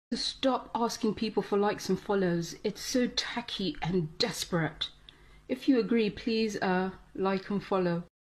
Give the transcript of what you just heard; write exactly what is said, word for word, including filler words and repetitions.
Stop asking people for likes and follows. It's so tacky and desperate. If you agree, please uh, like and follow.